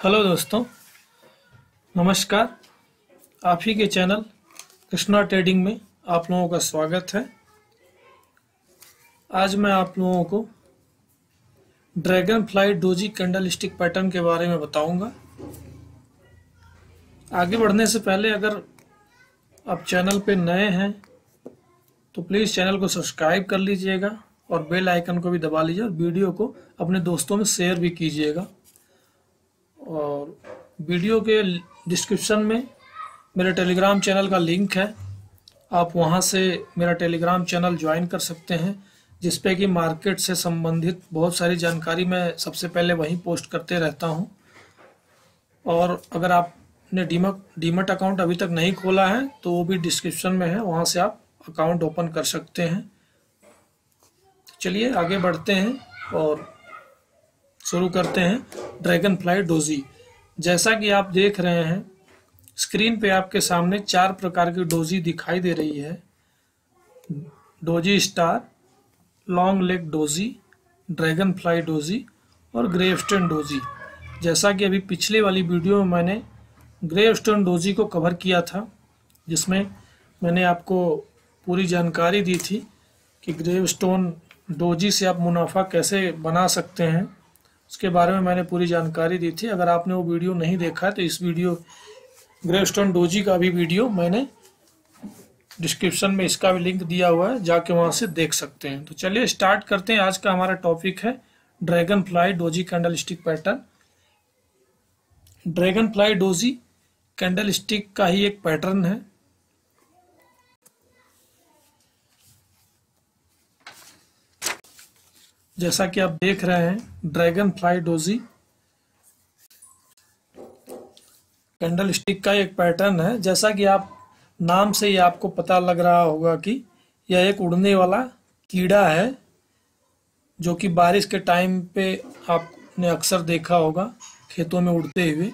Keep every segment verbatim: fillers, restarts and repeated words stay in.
Hello दोस्तों, नमस्कार। आप ही के चैनल कृष्णा ट्रेडिंग में आप लोगों का स्वागत है। आज मैं आप लोगों को dragonfly doji candlestick pattern के बारे में बताऊंगा। आगे बढ़ने से पहले अगर आप चैनल पे नए हैं तो प्लीज़ चैनल को सब्सक्राइब कर लीजिएगा और बेल आइकन को भी दबा लीजिए और वीडियो को अपने दोस्तों में शेयर भी कीजिएगा। और वीडियो के डिस्क्रिप्शन में मेरे टेलीग्राम चैनल का लिंक है, आप वहां से मेरा टेलीग्राम चैनल ज्वाइन कर सकते हैं, जिस पे कि मार्केट से संबंधित बहुत सारी जानकारी मैं सबसे पहले वहीं पोस्ट करते रहता हूं। और अगर आपने डीमट डीमट अकाउंट अभी तक नहीं खोला है तो वो भी डिस्क्रिप्शन में है, वहां से आप अकाउंट ओपन कर सकते हैं। चलिए आगे बढ़ते हैं और शुरू करते हैं ड्रैगन फ्लाई डोजी। जैसा कि आप देख रहे हैं स्क्रीन पे आपके सामने चार प्रकार की डोजी दिखाई दे रही है। Doji star, long leg doji, dragonfly doji और ग्रेवस्टोन डोजी। जैसा कि अभी पिछले वाली वीडियो में मैंने ग्रेवस्टोन डोजी को कवर किया था, जिसमें मैंने आपको पूरी जानकारी दी थी कि ग्रेवस्टोन डोजी से आप मुनाफा कैसे बना सकते हैं, उसके बारे में मैंने पूरी जानकारी दी थी। अगर आपने वो वीडियो नहीं देखा है तो इस वीडियो ग्रेवस्टोन डोजी का भी वीडियो मैंने डिस्क्रिप्शन में इसका भी लिंक दिया हुआ है, जाके वहां से देख सकते हैं। तो चलिए स्टार्ट करते हैं। आज का हमारा टॉपिक है dragonfly doji candlestick pattern. Dragonfly doji candlestick का ही एक पैटर्न है। जैसा कि आप देख रहे हैं dragonfly doji candlestick का एक पैटर्न है। जैसा कि आप नाम से ही आपको पता लग रहा होगा कि यह एक उड़ने वाला कीड़ा है, जो कि बारिश के टाइम पे आपने अक्सर देखा होगा खेतों में उड़ते हुए।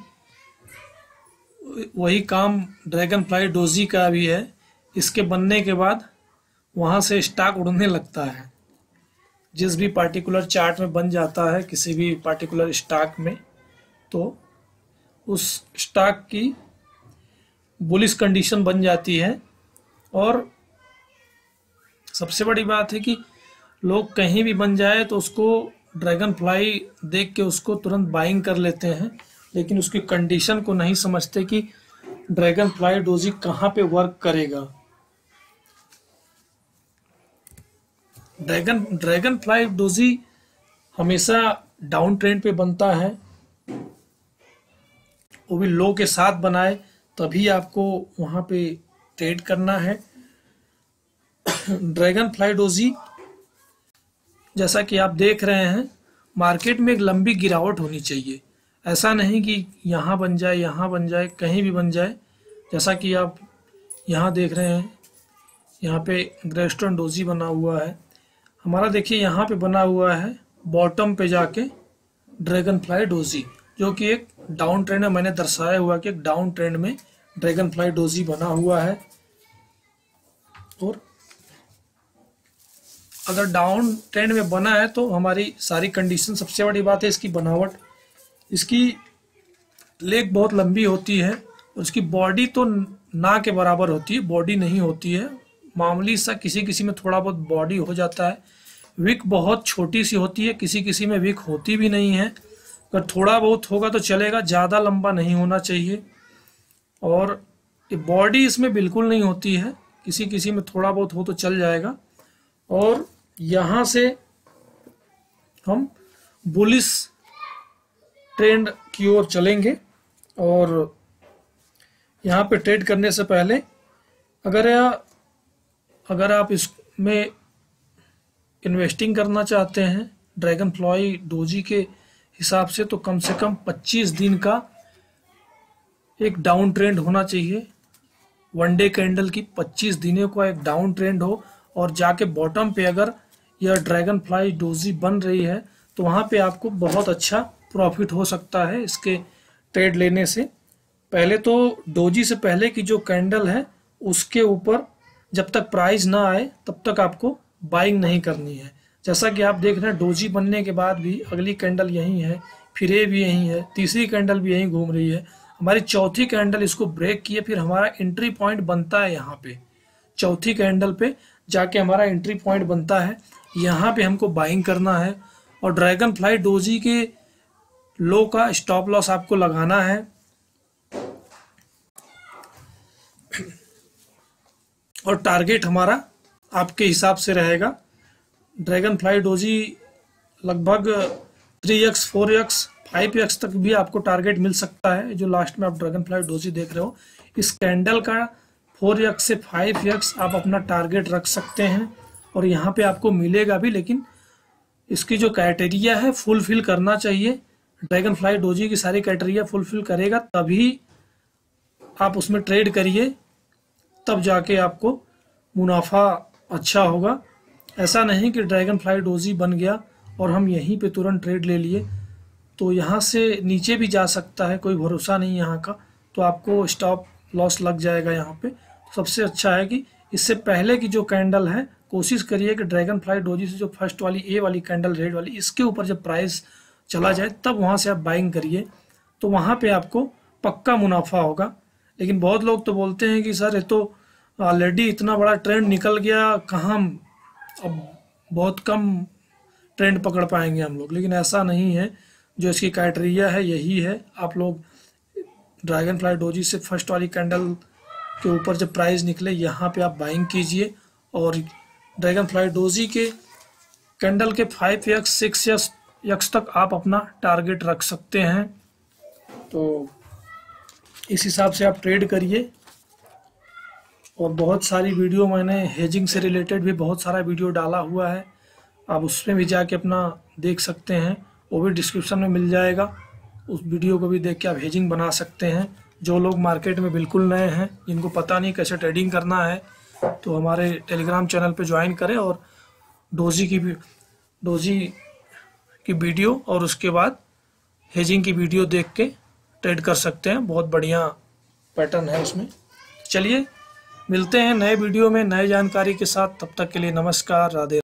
वही काम ड्रैगन फ्लाई डोजी का भी है। इसके बनने के बाद वहां से स्टॉक उड़ने लगता है। जिस भी पार्टिकुलर चार्ट में बन जाता है किसी भी पार्टिकुलर स्टॉक में, तो उस स्टॉक की बुलिश कंडीशन बन जाती है। और सबसे बड़ी बात है कि लोग कहीं भी बन जाए तो उसको ड्रैगन फ्लाई देख के उसको तुरंत बाइंग कर लेते हैं, लेकिन उसकी कंडीशन को नहीं समझते कि ड्रैगन फ्लाई डोजी कहाँ पे वर्क करेगा। ड्रैगन ड्रैगन फ्लाई डोजी हमेशा डाउन ट्रेंड पे बनता है, वो भी लो के साथ बनाए तभी आपको वहां पे ट्रेड करना है। ड्रैगन फ्लाई डोजी जैसा कि आप देख रहे हैं, मार्केट में एक लंबी गिरावट होनी चाहिए। ऐसा नहीं कि यहाँ बन जाए यहाँ बन जाए कहीं भी बन जाए। जैसा कि आप यहाँ देख रहे हैं, यहाँ पे ग्रेवस्टोन डोजी बना हुआ है हमारा। देखिए यहाँ पे बना हुआ है बॉटम पे जाके ड्रैगन फ्लाई डोजी, जो कि एक डाउन ट्रेंड में मैंने दर्शाया हुआ कि एक डाउन ट्रेंड में ड्रैगन फ्लाई डोजी बना हुआ है। और अगर डाउन ट्रेंड में बना है तो हमारी सारी कंडीशन, सबसे बड़ी बात है इसकी बनावट। इसकी लेग बहुत लंबी होती है और उसकी बॉडी तो ना के बराबर होती है, बॉडी नहीं होती है। मामूली सा किसी किसी में थोड़ा बहुत बॉडी हो जाता है। विक बहुत छोटी सी होती है, किसी किसी में विक होती भी नहीं है। अगर थोड़ा बहुत होगा तो चलेगा, ज़्यादा लंबा नहीं होना चाहिए। और बॉडी इसमें बिल्कुल नहीं होती है, किसी किसी में थोड़ा बहुत हो तो चल जाएगा। और यहाँ से हम बुलिश ट्रेंड की ओर चलेंगे। और यहाँ पे ट्रेड करने से पहले अगर अगर आप इसमें इन्वेस्टिंग करना चाहते हैं ड्रैगन फ्लाई डोजी के हिसाब से, तो कम से कम पच्चीस दिन का एक डाउन ट्रेंड होना चाहिए। वन डे कैंडल की पच्चीस दिनों का एक डाउन ट्रेंड हो और जाके बॉटम पे अगर यह ड्रैगन फ्लाई डोजी बन रही है तो वहाँ पे आपको बहुत अच्छा प्रॉफिट हो सकता है इसके ट्रेड लेने से। पहले तो डोजी से पहले की जो कैंडल है उसके ऊपर जब तक प्राइस ना आए तब तक आपको बाइंग नहीं करनी है। जैसा कि आप देख रहे हैं डोजी बनने के बाद भी अगली कैंडल यही है, फिर ये भी यहीं है, तीसरी कैंडल भी यहीं घूम रही है, हमारी चौथी कैंडल इसको ब्रेक किए, फिर हमारा एंट्री पॉइंट बनता है यहाँ पे, चौथी कैंडल पे जाके हमारा एंट्री पॉइंट बनता है, यहाँ पे हमको बाइंग करना है। और ड्रैगन फ्लाई डोजी के लो का स्टॉप लॉस आपको लगाना है। और टारगेट हमारा आपके हिसाब से रहेगा। ड्रैगन फ्लाई डोजी लगभग three x four x five x तक भी आपको टारगेट मिल सकता है। जो लास्ट में आप ड्रैगन फ्लाई डोजी देख रहे हो, इस कैंडल का फोर एक्स से फाइव एक्स आप अपना टारगेट रख सकते हैं और यहाँ पे आपको मिलेगा भी, लेकिन इसकी जो क्राइटेरिया है फुलफिल करना चाहिए। ड्रैगन फ्लाई डोजी की सारी क्राइटेरिया फुलफिल करेगा तभी आप उसमें ट्रेड करिए, तब जाके आपको मुनाफा अच्छा होगा। ऐसा नहीं कि ड्रैगन फ्लाई डोजी बन गया और हम यहीं पे तुरंत ट्रेड ले लिए, तो यहाँ से नीचे भी जा सकता है, कोई भरोसा नहीं यहाँ का, तो आपको स्टॉप लॉस लग जाएगा यहाँ पे। तो सबसे अच्छा है कि इससे पहले की जो कैंडल है कोशिश करिए कि ड्रैगन फ्लाई डोजी से जो फर्स्ट वाली ए वाली कैंडल रेड वाली, इसके ऊपर जब प्राइस चला जाए तब वहाँ से आप बाइंग करिए, तो वहाँ पे आपको पक्का मुनाफा होगा। लेकिन बहुत लोग तो बोलते हैं कि सर ये तो ऑलरेडी इतना बड़ा ट्रेंड निकल गया, कहाँ अब बहुत कम ट्रेंड पकड़ पाएंगे हम लोग, लेकिन ऐसा नहीं है। जो इसकी क्राइटेरिया है यही है, आप लोग ड्रैगन फ्लाई डोजी से फर्स्ट वाली कैंडल के ऊपर जब प्राइस निकले यहाँ पे आप बाइंग कीजिए, और ड्रैगन फ्लाई डोजी के कैंडल के फाइव एक्स सिक्स एक्स तक आप अपना टारगेट रख सकते हैं। तो इस हिसाब से आप ट्रेड करिए। और बहुत सारी वीडियो मैंने हेजिंग से रिलेटेड भी बहुत सारा वीडियो डाला हुआ है, आप उसमें भी जाके अपना देख सकते हैं, वो भी डिस्क्रिप्शन में मिल जाएगा। उस वीडियो को भी देख के आप हेजिंग बना सकते हैं। जो लोग मार्केट में बिल्कुल नए हैं, जिनको पता नहीं कैसे ट्रेडिंग करना है, तो हमारे टेलीग्राम चैनल पे ज्वाइन करें और डोजी की डोजी की वीडियो और उसके बाद हेजिंग की वीडियो देख के ट्रेड कर सकते हैं। बहुत बढ़िया पैटर्न है उसमें। चलिए मिलते हैं नए वीडियो में नए जानकारी के साथ, तब तक के लिए नमस्कार, राधे।